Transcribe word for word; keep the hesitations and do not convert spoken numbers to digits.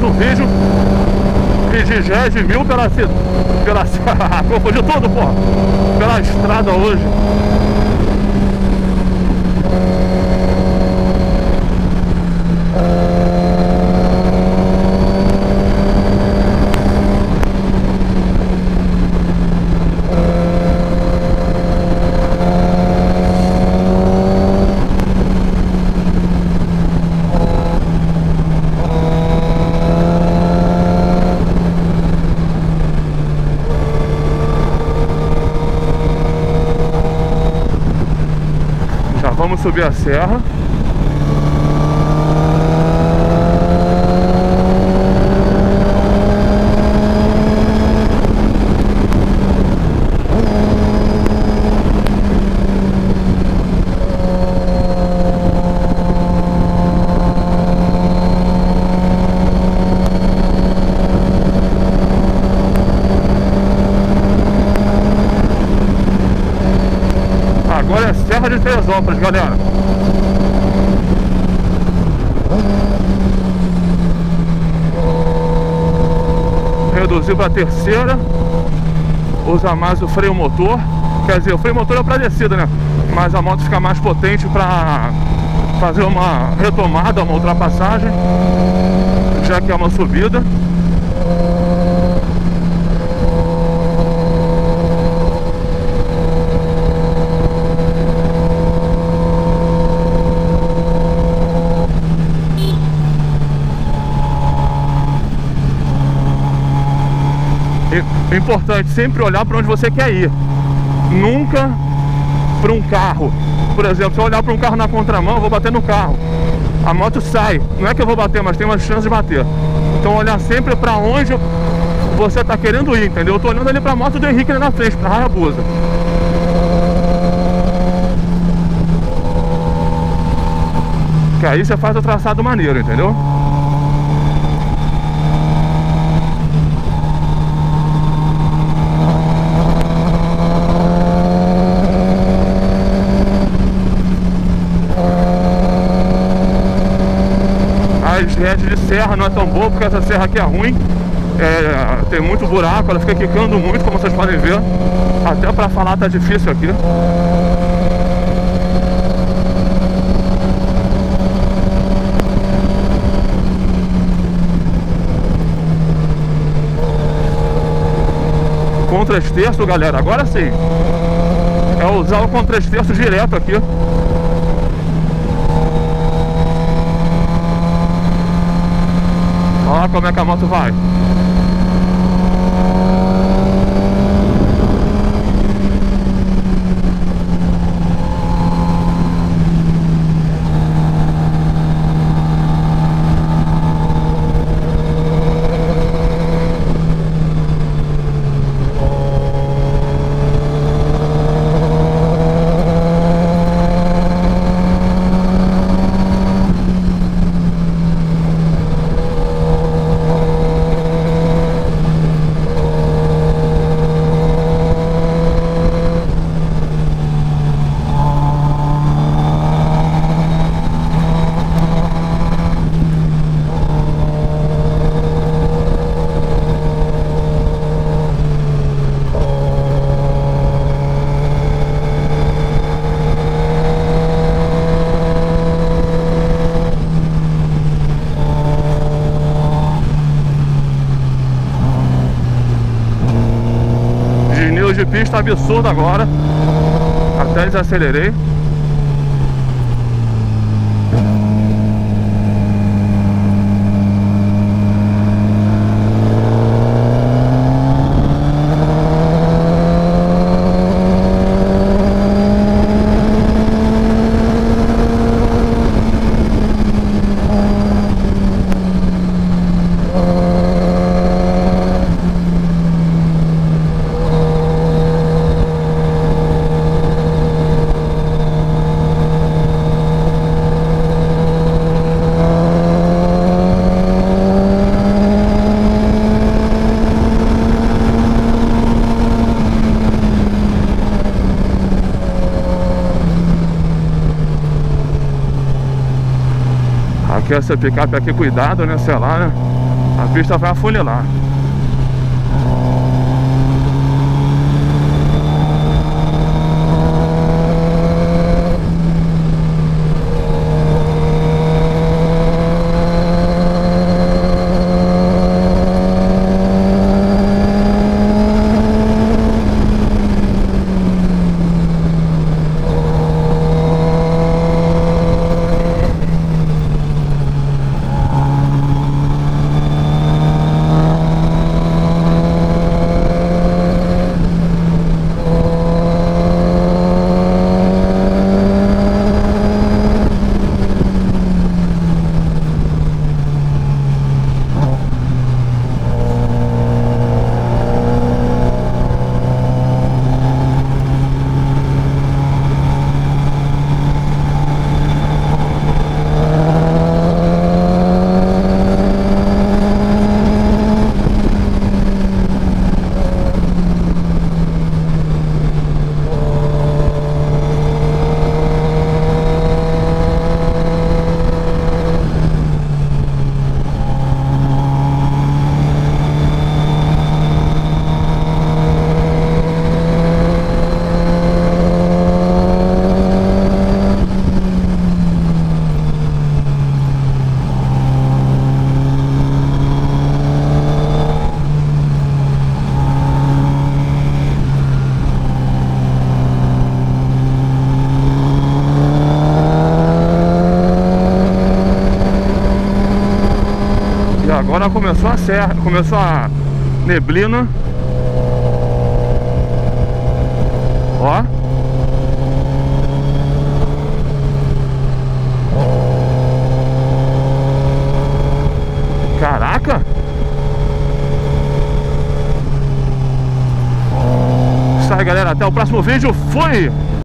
um vídeo de Gés de mil pela cidade. Pela... Confundi tudo, pô. Pela estrada hoje. Vamos subir a serra. Agora é Serra de Teresópolis, galera. Reduziu para a terceira. Usa mais o freio motor. Quer dizer, o freio motor é para descida, né? Mas a moto fica mais potente para fazer uma retomada, uma ultrapassagem, já que é uma subida. É importante sempre olhar para onde você quer ir, nunca para um carro. Por exemplo, se eu olhar para um carro na contramão, eu vou bater no carro, a moto sai. Não é que eu vou bater, mas tem uma chance de bater. Então olhar sempre para onde você está querendo ir, entendeu? Eu tô olhando ali para a moto do Henrique ali na frente, para a Hayabusa. Que aí você faz o traçado maneiro, entendeu? As redes de serra não é tão boa, porque essa serra aqui é ruim, é, tem muito buraco, ela fica quicando muito, como vocês podem ver. Até pra falar tá difícil aqui. Contra-esterço, galera, agora sim é usar o contra-esterço direto aqui. Olha como é que a moto vai. De pista absurdo agora. Até desacelerei. Aqui essa picape aqui, cuidado, né, sei lá, né? A pista vai afunilar. Agora começou a serra, começou a neblina. Ó. Caraca. Isso aí, galera, até o próximo vídeo. Fui!